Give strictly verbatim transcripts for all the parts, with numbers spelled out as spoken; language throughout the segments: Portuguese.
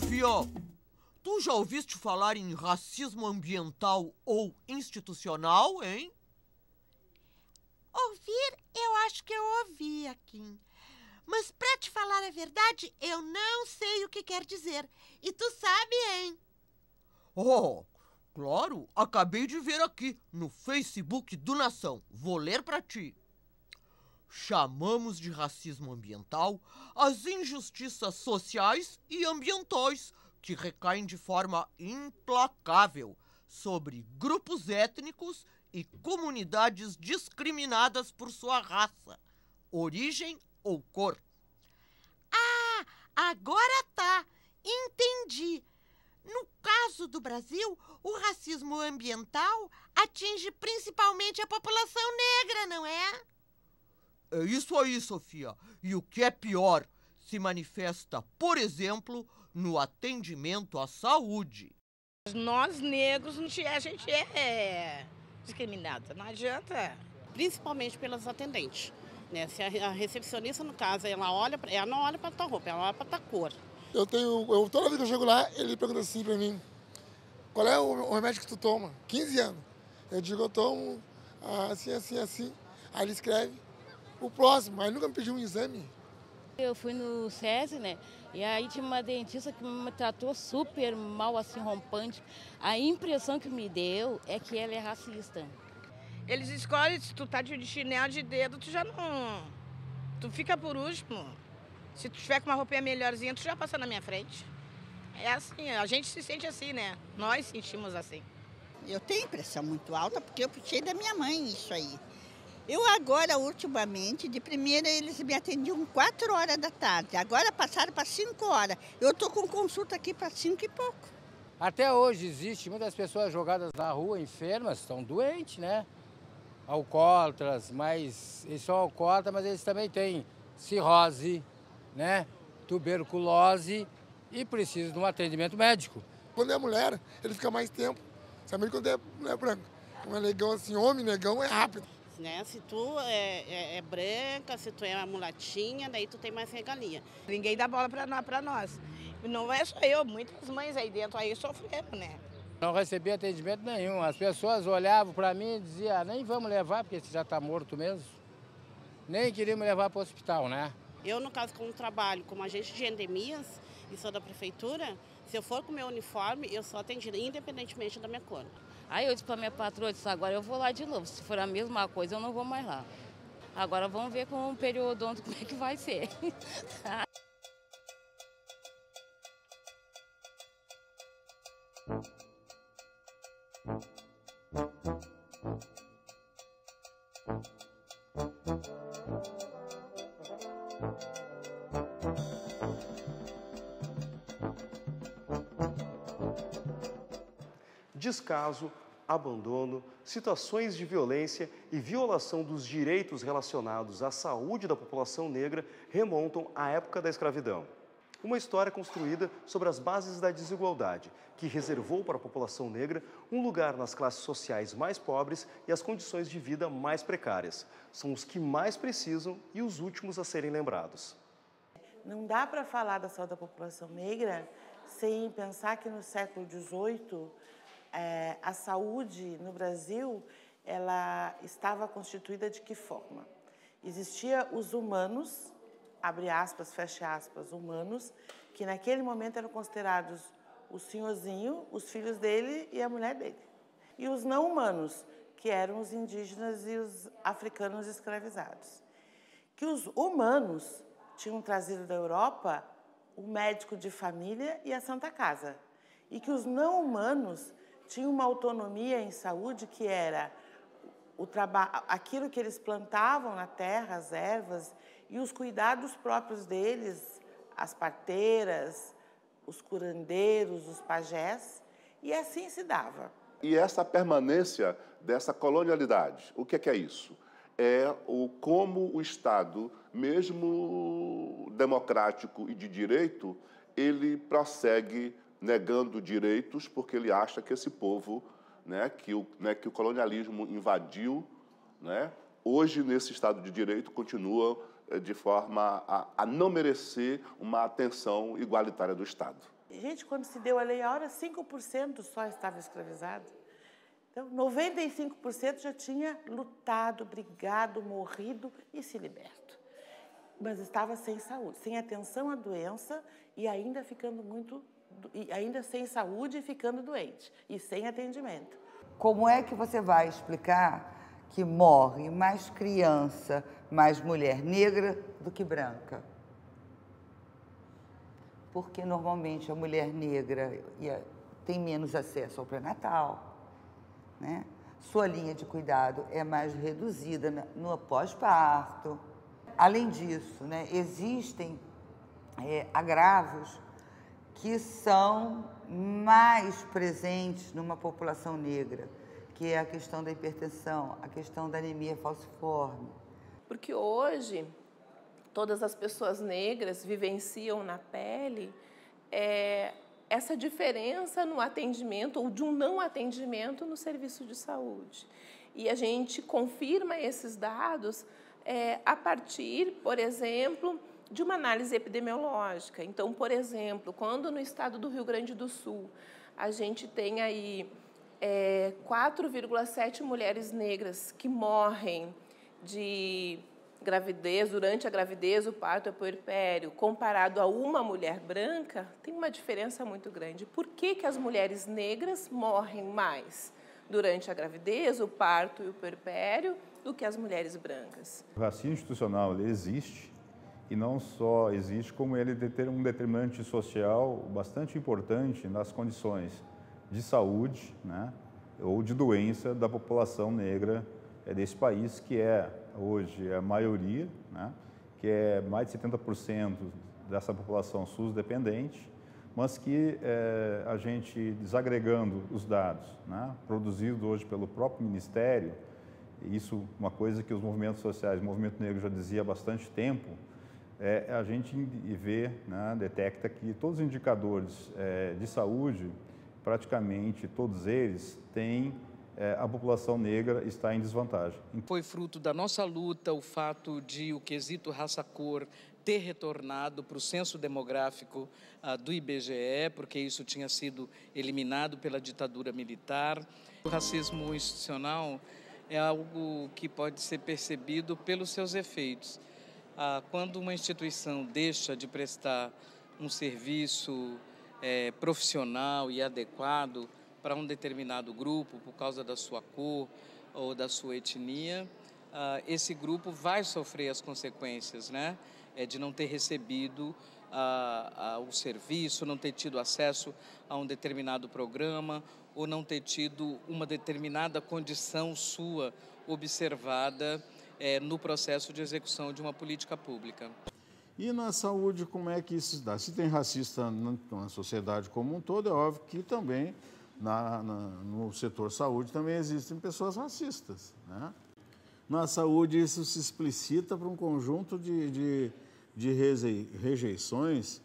Sofia, tu já ouviste falar em racismo ambiental ou institucional, hein? Ouvir, eu acho que eu ouvi, Akin. Mas pra te falar a verdade, eu não sei o que quer dizer. E tu sabe, hein? Oh, claro, acabei de ver aqui no Facebook do Nação. Vou ler pra ti. Chamamos de racismo ambiental as injustiças sociais e ambientais que recaem de forma implacável sobre grupos étnicos e comunidades discriminadas por sua raça, origem ou cor. Ah, agora tá. Entendi. No caso do Brasil, o racismo ambiental atinge principalmente a população negra, não é? É isso aí, Sofia. E o que é pior, se manifesta, por exemplo, no atendimento à saúde. Nós negros, a gente é discriminada, não adianta. Principalmente pelas atendentes. Né? Se a recepcionista, no caso, ela olha, ela não olha para a tua roupa, ela olha para a tua cor. Eu tenho, eu, toda vez que eu chego lá, ele pergunta assim para mim, qual é o, o remédio que tu toma? quinze anos. Eu digo, eu tomo assim, assim, assim. Aí ele escreve o próximo, aí nunca me pediu um exame. Eu fui no SESI, né? E aí tinha uma dentista que me tratou super mal, assim, rompante. A impressão que me deu é que ela é racista. Eles escolhem, se tu tá de chinelo de dedo, tu já não... Tu fica por último. Se tu tiver com uma roupinha melhorzinha, tu já passa na minha frente. É assim, a gente se sente assim, né? Nós sentimos assim. Eu tenho pressão muito alta porque eu puxei da minha mãe isso aí. Eu agora, ultimamente, de primeira eles me atendiam quatro horas da tarde. Agora passaram para cinco horas. Eu estou com consulta aqui para cinco e pouco. Até hoje existe muitas pessoas jogadas na rua, enfermas, estão doentes, né? Alcoólatras, mas eles são alcoólatras, mas eles também têm cirrose, né? Tuberculose e precisam de um atendimento médico. Quando é mulher, ele fica mais tempo. Sabe quando é, não é branco? Um é negão assim, homem negão é rápido. Né? Se tu é, é, é branca, se tu é uma mulatinha, daí tu tem mais regalia. Ninguém dá bola para nós. Não é só eu, muitas mães aí dentro aí sofreram, né? Não recebi atendimento nenhum. As pessoas olhavam para mim e diziam, ah, nem vamos levar, porque você já está morto mesmo. Nem queríamos levar para o hospital, né? Eu, no caso, como trabalho como agente de endemias e sou da prefeitura, se eu for com o meu uniforme, eu sou atendida independentemente da minha cor. Aí eu disse para minha patroa, eu disse, agora eu vou lá de novo. Se for a mesma coisa, eu não vou mais lá. Agora vamos ver com o periodonto como é que vai ser. Descaso, abandono, situações de violência e violação dos direitos relacionados à saúde da população negra remontam à época da escravidão. Uma história construída sobre as bases da desigualdade, que reservou para a população negra um lugar nas classes sociais mais pobres e as condições de vida mais precárias. São os que mais precisam e os últimos a serem lembrados. Não dá para falar da saúde da população negra sem pensar que no século dezoito, É, a saúde no Brasil, ela estava constituída de que forma? Existia os humanos, abre aspas, fecha aspas, humanos, que naquele momento eram considerados o senhorzinho, os filhos dele e a mulher dele. E os não humanos, que eram os indígenas e os africanos escravizados. Que os humanos tinham trazido da Europa o médico de família e a Santa Casa. E que os não humanos tinha uma autonomia em saúde que era o aquilo que eles plantavam na terra, as ervas, e os cuidados próprios deles, as parteiras, os curandeiros, os pajés, e assim se dava. E essa permanência dessa colonialidade, o que é, que é isso? É o, como o Estado, mesmo democrático e de direito, ele prossegue negando direitos, porque ele acha que esse povo, né, que, o, né, que o colonialismo invadiu, né, hoje, nesse Estado de Direito, continua de forma a, a não merecer uma atenção igualitária do Estado. Gente, quando se deu a Lei Áurea, cinco por cento só estava escravizado. Então, noventa e cinco por cento já tinha lutado, brigado, morrido e se liberto. Mas estava sem saúde, sem atenção à doença e ainda ficando muito, e ainda sem saúde e ficando doente, e sem atendimento. Como é que você vai explicar que morre mais criança, mais mulher negra do que branca? Porque normalmente a mulher negra tem menos acesso ao pré-natal, né? Sua linha de cuidado é mais reduzida no pós-parto. Além disso, né, existem é, agravos que são mais presentes numa população negra, que é a questão da hipertensão, a questão da anemia falciforme. Porque hoje, todas as pessoas negras vivenciam na pele é, essa diferença no atendimento ou de um não atendimento no serviço de saúde. E a gente confirma esses dados é, a partir, por exemplo, de uma análise epidemiológica. Então, por exemplo, quando no estado do Rio Grande do Sul a gente tem aí é, quatro vírgula sete mulheres negras que morrem de gravidez, durante a gravidez, o parto, o puerpério, comparado a uma mulher branca, tem uma diferença muito grande. Por que que as mulheres negras morrem mais durante a gravidez, o parto e o puerpério do que as mulheres brancas? O racismo institucional ele existe, e não só existe, como ele tem um determinante social bastante importante nas condições de saúde, né, ou de doença da população negra desse país, que é hoje a maioria, né, que é mais de setenta por cento dessa população SUS dependente, mas que é, a gente, desagregando os dados, né, produzidos hoje pelo próprio Ministério, isso uma coisa que os movimentos sociais, o movimento negro já dizia há bastante tempo, é, a gente vê, né, detecta que todos os indicadores é, de saúde, praticamente todos eles, têm é, a população negra está em desvantagem. Foi fruto da nossa luta o fato de o quesito raça-cor ter retornado para o censo demográfico ah, do I B G E, porque isso tinha sido eliminado pela ditadura militar. O racismo institucional é algo que pode ser percebido pelos seus efeitos. Ah, quando uma instituição deixa de prestar um serviço é, profissional e adequado para um determinado grupo, por causa da sua cor ou da sua etnia, ah, esse grupo vai sofrer as consequências, né? É, de não ter recebido ah, ah, o serviço, não ter tido acesso a um determinado programa ou não ter tido uma determinada condição sua observada é, no processo de execução de uma política pública. E na saúde, como é que isso se dá? Se tem racista na, na sociedade como um todo, é óbvio que também na, na, no setor saúde também existem pessoas racistas, né? Na saúde, isso se explicita para um conjunto de, de, de rejeições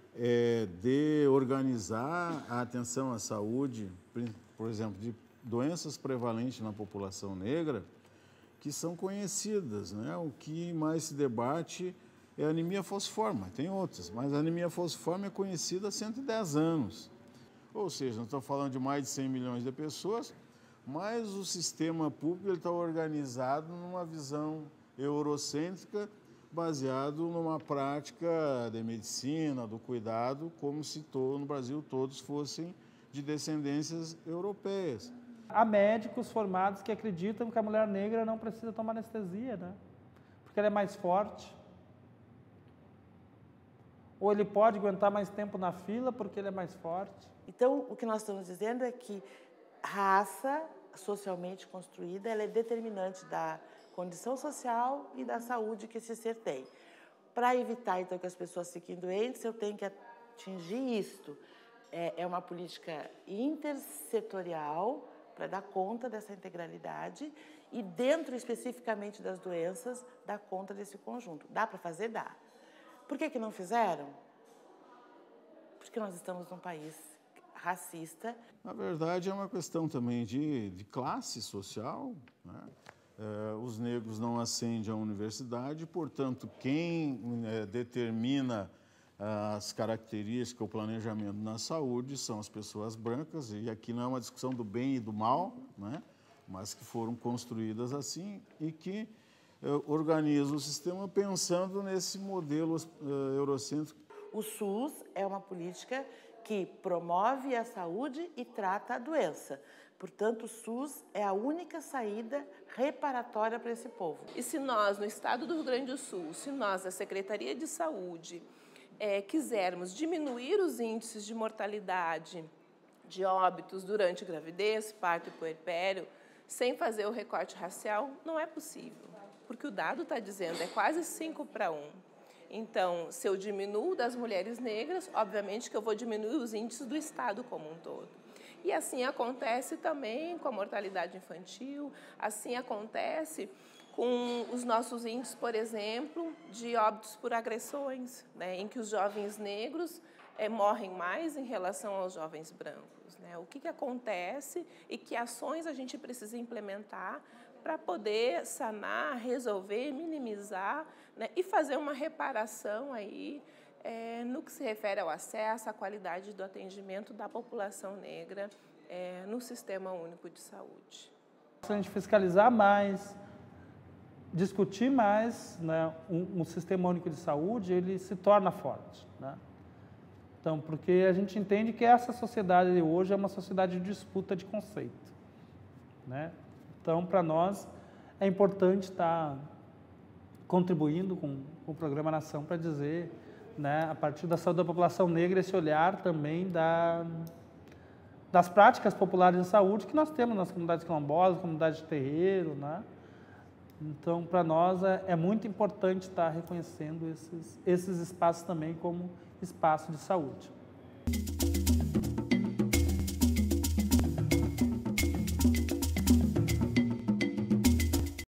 é, de organizar a atenção à saúde, por exemplo, de doenças prevalentes na população negra, que são conhecidas, né? O que mais se debate é a anemia falciforme, tem outras, mas a anemia falciforme é conhecida há cento e dez anos. Ou seja, nós estamos falando de mais de cem milhões de pessoas, mas o sistema público está organizado numa visão eurocêntrica, baseado numa prática de medicina, do cuidado, como se todo, no Brasil todos fossem de descendências europeias. Há médicos formados que acreditam que a mulher negra não precisa tomar anestesia, né? Porque ela é mais forte. Ou ele pode aguentar mais tempo na fila porque ele é mais forte. Então, o que nós estamos dizendo é que raça socialmente construída, ela é determinante da condição social e da saúde que esse ser tem. Para evitar, então, que as pessoas fiquem doentes, eu tenho que atingir isto. É, é uma política intersetorial para dar conta dessa integralidade e, dentro especificamente das doenças, dar conta desse conjunto. Dá para fazer? Dá. Por que que não fizeram? Porque nós estamos num país racista. Na verdade, é uma questão também de, de classe social, né? É, os negros não ascendem à universidade, portanto, quem é, determina as características, o planejamento na saúde são as pessoas brancas, e aqui não é uma discussão do bem e do mal, né? Mas que foram construídas assim e que uh, organizam o sistema pensando nesse modelo uh, eurocêntrico. O SUS é uma política que promove a saúde e trata a doença. Portanto, o SUS é a única saída reparatória para esse povo. E se nós, no estado do Rio Grande do Sul, se nós, a Secretaria de Saúde, é, quisermos diminuir os índices de mortalidade, de óbitos durante gravidez, parto e puerpério, sem fazer o recorte racial, não é possível. Porque o dado está dizendo, é quase cinco para um. Então, se eu diminuo das mulheres negras, obviamente que eu vou diminuir os índices do estado como um todo. E assim acontece também com a mortalidade infantil, assim acontece com os nossos índices, por exemplo, de óbitos por agressões, né, em que os jovens negros é, morrem mais em relação aos jovens brancos. Né? O que, que acontece e que ações a gente precisa implementar para poder sanar, resolver, minimizar, né, e fazer uma reparação aí, É, no que se refere ao acesso, à qualidade do atendimento da população negra é, no Sistema Único de Saúde. Se a gente fiscalizar mais, discutir mais, né, um, um Sistema Único de Saúde, ele se torna forte. Né? Então, porque a gente entende que essa sociedade de hoje é uma sociedade de disputa de conceito. Né? Então, para nós, é importante estar contribuindo com, com o Programa Nação para dizer, né, a partir da saúde da população negra, esse olhar também da, das práticas populares de saúde que nós temos nas comunidades quilombolas, comunidades de terreiro. Né? Então, para nós, é, é muito importante estar reconhecendo esses, esses espaços também como espaço de saúde.